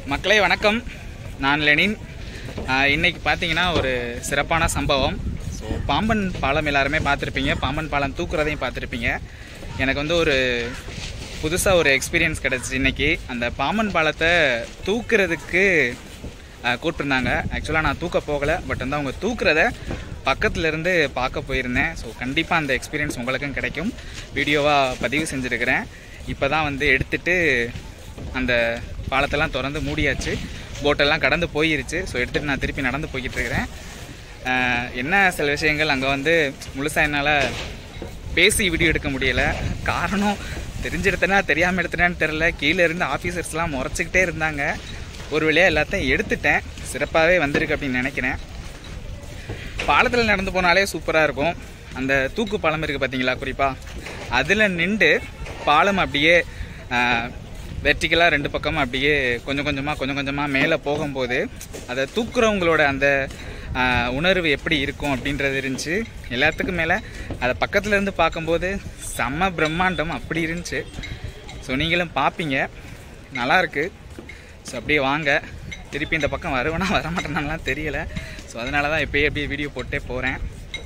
மக்களே வணக்கம், நான் லெனின். இன்னைக்கு பார்த்தீங்கன்னா ஒரு சிறப்பான சம்பவம். ஸோ பாம்பன் பாலம் எல்லாருமே பார்த்துருப்பீங்க, பாம்பன் பாலம் தூக்குறதையும் பார்த்துருப்பீங்க. எனக்கு வந்து ஒரு புதுசாக ஒரு எக்ஸ்பீரியன்ஸ் கிடச்சிச்சு. இன்றைக்கி அந்த பாம்பன் பாலத்தை தூக்குறதுக்கு கூப்பிட்டுருந்தாங்க. ஆக்சுவலாக நான் தூக்க போகலை, பட் வந்து அவங்க தூக்குறத பக்கத்துலேருந்து பார்க்க போயிருந்தேன். ஸோ கண்டிப்பாக அந்த எக்ஸ்பீரியன்ஸ் உங்களுக்கும் கிடைக்கும். வீடியோவாக பதிவு செஞ்சுருக்கிறேன். இப்போ தான் வந்து எடுத்துகிட்டு அந்த பாலத்தெல்லாம் திறந்து மூடியாச்சு, போட்டெல்லாம் கடந்து போயிருச்சு. ஸோ எடுத்துகிட்டு நான் திருப்பி நடந்து போய்கிட்டு இருக்கிறேன். என்ன சில விஷயங்கள் அங்கே வந்து முழுசாக என்னால் பேசி வீடியோ எடுக்க முடியலை. காரணம் தெரிஞ்சு எடுத்தேன்னா தெரியாமல் எடுத்துட்டேன்னு தெரில. கீழே இருந்து ஆஃபீஸர்ஸ்லாம் முறைச்சிக்கிட்டே இருந்தாங்க. ஒரு வழியாக எல்லாத்தையும் எடுத்துட்டேன். சிறப்பாகவே வந்திருக்கு அப்படின்னு நினைக்கிறேன். பாலத்தில் நடந்து போனாலே சூப்பராக இருக்கும். அந்த தூக்கு பாலம் இருக்குது பார்த்தீங்களா, குறிப்பாக அதில் நின்று பாலம் அப்படியே வெர்டிக்கலாக ரெண்டு பக்கமும் அப்படியே கொஞ்சம் கொஞ்சமாக மேலே போகும்போது அதை தூக்குறவங்களோட அந்த உணர்வு எப்படி இருக்கும் அப்படின்றது இருந்துச்சு. எல்லாத்துக்கும் மேலே அதை பக்கத்துலேருந்து பார்க்கும்போது செம்ம பிரம்மாண்டம் அப்படி இருந்துச்சு. ஸோ நீங்களும் பார்ப்பீங்க, நல்லாயிருக்கு. ஸோ அப்படியே வாங்க, திருப்பி இந்த பக்கம் வருவேன்னா வரமாட்டேனாலாம் தெரியலை. ஸோ அதனால தான் இப்போயே அப்படியே வீடியோ போட்டே போகிறேன்.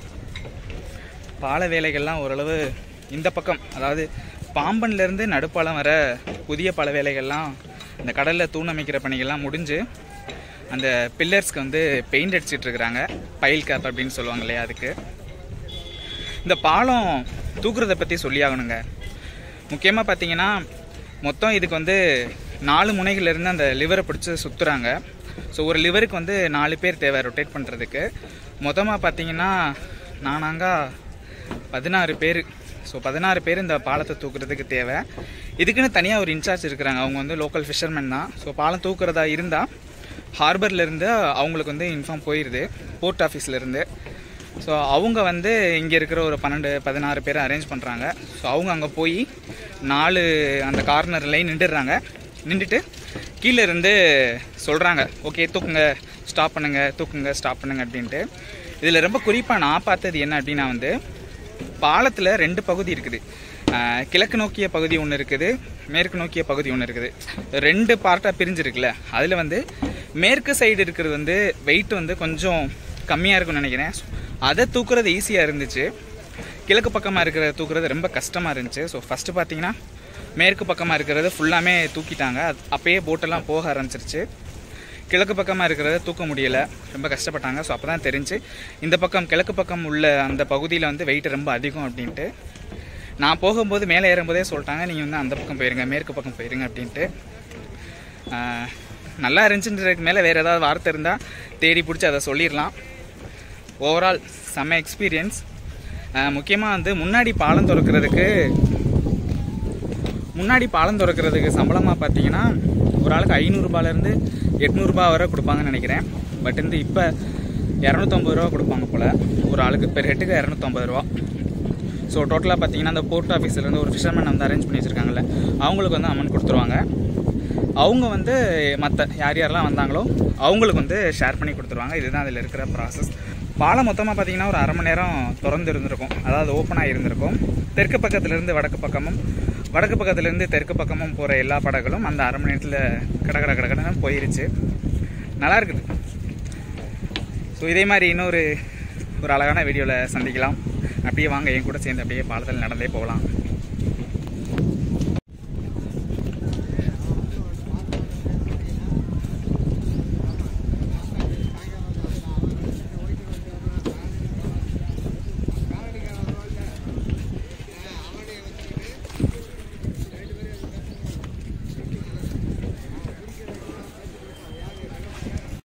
பால வேலைகள்லாம் ஓரளவு இந்த பக்கம், அதாவது பாம்பன்லேருந்து நடுப்பாலம் வர புதிய பல வேலைகள்லாம், இந்த கடலில் தூண் அமைக்கிற பணிகள்லாம் முடிஞ்சு அந்த பில்லர்ஸ்க்கு வந்து பெயிண்ட் அடிச்சிட்ருக்குறாங்க. பைல் கேப் அப்படின்னு சொல்லுவாங்க இல்லையா, அதுக்கு. இந்த பாலம் தூக்குறதை பற்றி சொல்லி ஆகணுங்க. முக்கியமாக பார்த்தீங்கன்னா மொத்தம் இதுக்கு வந்து 4 முனைகள்லேருந்து அந்த லிவரை பிடிச்சி சுற்றுறாங்க. ஸோ ஒரு லிவருக்கு வந்து 4 பேர் தேவை ரொட்டேட் பண்ணுறதுக்கு. மொத்தமாக பார்த்தீங்கன்னா நானாங்க 16 பேர். ஸோ 16 பேர் இந்த பாலத்தை தூக்குறதுக்கு தேவை. இதுக்குன்னு தனியாக ஒரு இன்சார்ஜ் இருக்கிறாங்க. அவங்க வந்து லோக்கல் ஃபிஷர்மேன் தான். ஸோ பாலம் தூக்குறதா இருந்தால் ஹார்பர்லேருந்து அவங்களுக்கு வந்து இன்ஃபார்ம் போயிடுது, போர்ட் ஆஃபீஸ்லேருந்து. ஸோ அவங்க வந்து இங்கே இருக்கிற ஒரு 12-16 பேரை அரேஞ்ச் பண்ணுறாங்க. ஸோ அவங்க அங்கே போய் 4 அந்த கார்னர்லையும் நின்றுடுறாங்க. நின்றுட்டு கீழே இருந்து சொல்கிறாங்க, ஓகே தூக்குங்க, ஸ்டாப் பண்ணுங்க, தூக்குங்க, ஸ்டாப் பண்ணுங்க அப்படின்ட்டு. இதில் ரொம்ப குறிப்பாக நான் பார்த்தது என்ன அப்படின்னா, வந்து பாலத்தில் 2 பகுதி இருக்குது. கிழக்கு நோக்கிய பகுதி ஒன்று இருக்குது, மேற்கு நோக்கிய பகுதி ஒன்று இருக்குது. 2 பார்ட்டாக பிரிஞ்சிருக்குல்ல, அதில் வந்து மேற்கு சைடு இருக்கிறது வந்து வெயிட் வந்து கொஞ்சம் கம்மியாக இருக்குன்னு நினைக்கிறேன். அதை தூக்குறது ஈஸியாக இருந்துச்சு. கிழக்கு பக்கமாக இருக்கிறத தூக்குறது ரொம்ப கஷ்டமாக இருந்துச்சு. ஸோ ஃபஸ்ட்டு பார்த்தீங்கன்னா மேற்கு பக்கமாக இருக்கிறது ஃபுல்லாமே தூக்கிட்டாங்க. அப்போயே போட்டெல்லாம் போக ஆரம்பிச்சிருச்சு. கிழக்கு பக்கமாக இருக்கிறத தூக்க முடியலை, ரொம்ப கஷ்டப்பட்டாங்க. ஸோ அப்போ தான் தெரிஞ்சு இந்த பக்கம் கிழக்கு பக்கம் உள்ள அந்த பகுதியில் வந்து வெயிட் ரொம்ப அதிகம் அப்படின்ட்டு. நான் போகும்போது மேலே ஏறும்போதே சொல்லிட்டாங்க, நீங்கள் வந்து அந்த பக்கம் போயிருங்க, மேற்கு பக்கம் போயிருங்க அப்படின்ட்டு. நல்லா இருந்துச்சுன்றதுக்கு மேலே வேறு ஏதாவது வார்த்தை இருந்தால் தேடி பிடிச்சி அதை சொல்லிடலாம். ஓவரால் செம்ம எக்ஸ்பீரியன்ஸ். முக்கியமாக வந்து முன்னாடி பாலம் திறக்கிறதுக்கு சம்பளமாக பார்த்தீங்கன்னா ஒரு ஆளுக்கு 500 ரூபாயிலேருந்து 800 ரூபாய் வரை கொடுப்பாங்கன்னு நினைக்கிறேன். பட் வந்து இப்போ 250 ரூபா கொடுப்பாங்க போல் ஒரு ஆளுக்கு. பெர் ஹெட்டுக்கு 250 ரூபா. ஸோ டோட்டலாக பார்த்தீங்கன்னா அந்த போர்ட் ஆஃபீஸ்லேருந்து ஒரு ஃபிஷர்மேன் வந்து அரேஞ்ச் பண்ணி வச்சுருக்காங்கல்ல, அவங்களுக்கு வந்து அமௌண்ட் கொடுத்துருவாங்க. அவங்க வந்து மற்ற யாரெல்லாம் வந்தாங்களோ அவங்களுக்கு வந்து ஷேர் பண்ணி கொடுத்துருவாங்க. இதுதான் அதில் இருக்கிற ப்ராசஸ். பாலம் மொத்தமாக பார்த்தீங்கன்னா ஒரு அரை மணி நேரம் திறந்து இருந்திருக்கும், அதாவது ஓப்பனாக இருந்திருக்கும். தெற்கு பக்கத்துலேருந்து வடக்கு பக்கமும், வடக்கு பக்கத்துலேருந்து தெற்கு பக்கமும் போகிற எல்லா படங்களும் அந்த அரை மணி நேரத்தில் கடன்னு போயிருச்சு. நல்லா இருக்குது. ஸோ இதே மாதிரி இன்னொரு அழகான வீடியோவில் சந்திக்கலாம். அப்படியே வாங்க, என் கூட சேர்ந்து அப்படியே பாலத்தில் நடந்தே போகலாம்.